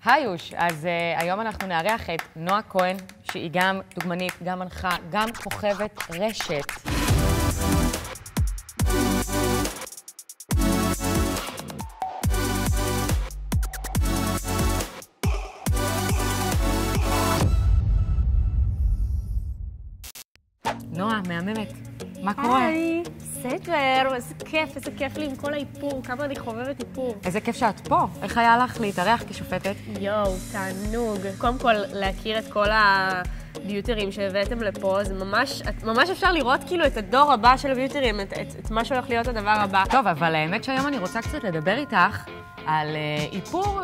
היוש, אז היום אנחנו נארח את נועה כהן, שהיא גם דוגמנית, גם מנחה, גם כוכבת רשת. נועה, מהממת. מה קורה? היי, בסדר, איזה כיף לי עם כל האיפור, כמה אני חובבת איפור. איזה כיף שאת פה. איך היה לך להתארח כשופטת? יואו, תענוג. קודם כל, להכיר את כל הביוטרים שהבאתם לפה, זה ממש אפשר לראות כאילו את הדור הבא של הביוטרים, את מה שהולך להיות הדבר הבא. טוב, אבל האמת שהיום אני רוצה קצת לדבר איתך על איפור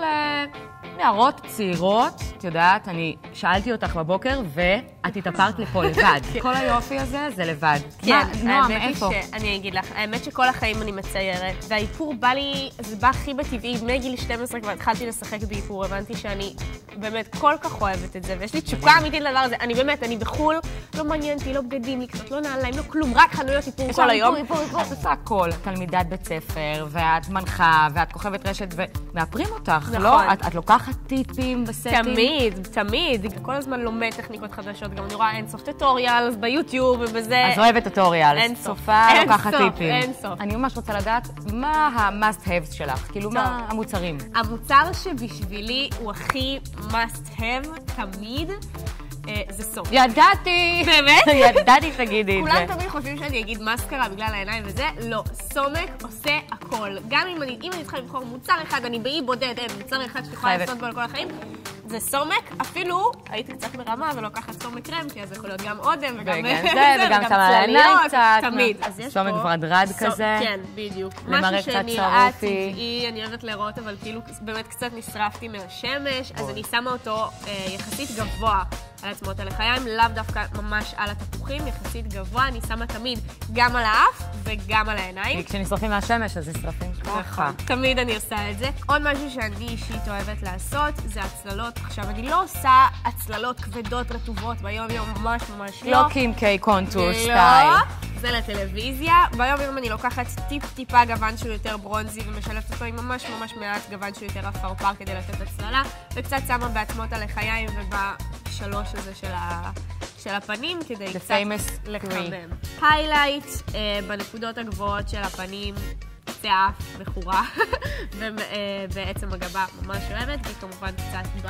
לנערות צעירות. את יודעת, אני שאלתי אותך בבוקר ואת התאפרת לפה לבד. כל היופי הזה זה לבד. כן, נועה, מאיפה? אני אגיד לך, האמת שכל החיים אני מציירת, והאיפור בא לי, זה בא הכי בטבעי, מגיל 12 כבר התחלתי לשחק באיפור, הבנתי שאני באמת כל כך אוהבת את זה, ויש לי תשוקה אמיתית לדבר הזה. אני בחול, לא מעניינתי, לא בגדים לקנות, לא נעליים, לא כלום, רק חנויות איפור כל היום. איפור, את עושה הכל. תלמידת בית ספר, ואת מנחה, ואת כוכבת רשת, ומאפרים אותך, לא? את לוקחת טיפים בסטים? תמיד. כל הזמן לומד טכניקות חדשות, גם אני רואה אינסוף טוטוריאלס ביוטיוב ובזה. אז אוהבת טוטוריאלס. אינסופה, לוקחת טיפים. אינסוף. אני ממש רוצה לדעת מה ה-must haves שלך, כאילו מה המוצרים. המוצר שבשבילי הוא הכי must have תמיד, זה סומק. ידעתי! באמת? ידעתי שתגידי את זה. כולם תמיד חושבים שאני אגיד מסקרה בגלל העיניים וזה, לא. סומק עושה הכל. גם אם אני צריכה לבחור מוצר אחד, אני באי בודד, מוצר אחד שתוכל לעשות בו על כל החיים, זה סומק. אפילו הייתי קצת מרמה ולוקחת סומק קרם, כי אז יכול להיות גם אודם וגם זה, וגם שמה לעיניים קצת. תמיד. סומק ורדרד כזה. כן, בדיוק. למראה קצת שנראה צרופי. טבעי, אני אוהבת לראות, אבל כאילו באמת קצת נשרפתי מהשמש, אז אני שמה אותו יחסית גבוה על עצמות הלחיים, לאו דווקא ממש על התפוחים, יחסית גבוה, אני שמה תמיד גם על האף וגם על העיניים. כי כשנשרפים מהשמש, אז נשרפים ככה. תמיד אני עושה את זה. עוד משהו שאני אישית אוהבת לעשות, זה הצללות. עכשיו, אני לא עושה הצללות כבדות רטובות ביום יום, ממש לא. לא קימקי קונטור סטייל. לא, זה לטלוויזיה. ביום יום אני לוקחת טיפה גוון שהוא יותר ברונזי ומשלבת אותו עם ממש מעט גוון שהוא יותר אפרפר כדי לתת הצללה, וקצת שמה בעצמות הלחיים ובשלוש הזה של הפנים כדי קצת לחמם. היילייט בנקודות הגבוהות של הפנים, שיעף, בחורה, ובעצם הגבה ממש אוהבת, וכמובן קצת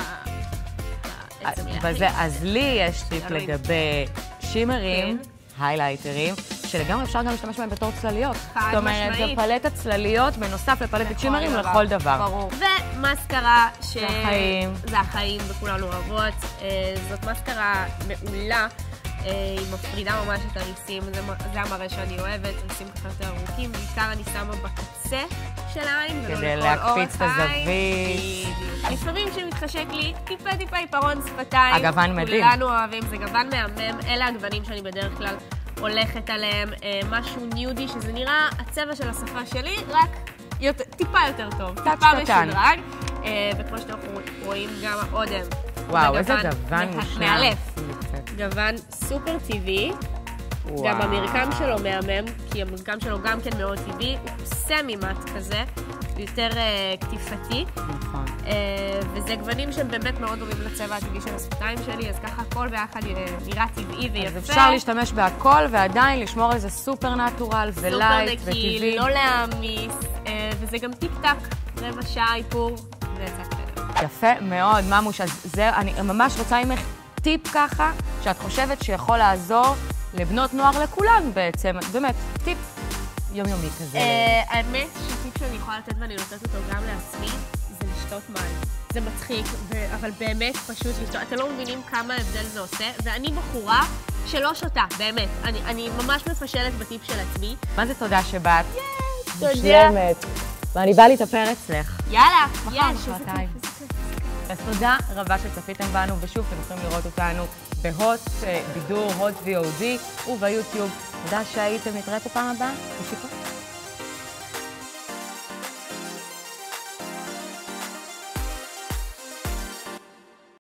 בעצם להחליט. אז לי יש טיפ לגבי שימרים, היילייטרים, שלגמרי אפשר גם להשתמש בהם בתור צלליות. זאת אומרת, זה פלטת צלליות בנוסף לפלטת שימרים לכל דבר. ברור. ומסקרה זה החיים. זה החיים וכולנו אוהבות. זאת מסקרה מעולה. היא מפרידה ממש את הריסים, זה המראה שאני אוהבת, ריסים ככה יותר ארוכים, בעיקר אני שמה בקצה של העין ולא כדי לכל אורך העין. להקפיץ את הזווית. לפעמים שמתחשק לי, טיפה עיפרון שפתיים. הגוון מדהים. כולנו אוהבים, זה גוון מהמם, אלה הגוונים שאני בדרך כלל הולכת עליהם, משהו ניודי שזה נראה הצבע של השפה שלי, רק טיפה יותר טוב, טיפה משודרג, וכמו שאתם רואים גם האודם. וואו, איזה גוון מושלם. מאלף. גוון סופר טבעי, גם המרקם שלו מהמם, כי המרקם שלו גם כן מאוד טבעי, הוא סמי מאט כזה, יותר קטיפתי. נכון. וזה גוונים שהם באמת מאוד דומים לצבע הטבעי של השפתיים שלי, אז ככה הכל ביחד נראה טבעי ויפה. אז אפשר להשתמש בהכל ועדיין לשמור על זה סופר נטורל ולייט וטבעי. סופר נקי, לא להעמיס, וזה גם טיק טק, רבע שעה איפור, ויצא כזה. יפה מאוד, ממוש. אז זה, אני ממש רוצה ממך טיפ ככה, שאת חושבת שיכול לעזור לבנות נוער לכולן בעצם. באמת, טיפ יומיומי כזה. האמת שטיפ שאני יכולה לתת ואני נותנת אותו גם לעצמי, זה לשתות מים. זה מצחיק, אבל באמת פשוט לשתות. אתם לא מבינים כמה הבדל זה עושה, ואני בחורה שלא שותה, באמת. אני ממש מפשלת בטיפ של עצמי. מה זה תודה שבאת? תודה. מושלמת. ואני באה להתאפר אצלך. יאללה, מחרתיים. אז תודה רבה שצפיתם בנו, ושוב אתם יכולים לראות אותנו בהוט בידור, הוט VOD וביוטיוב. תודה שהייתם, נתראה פה פעם הבאה.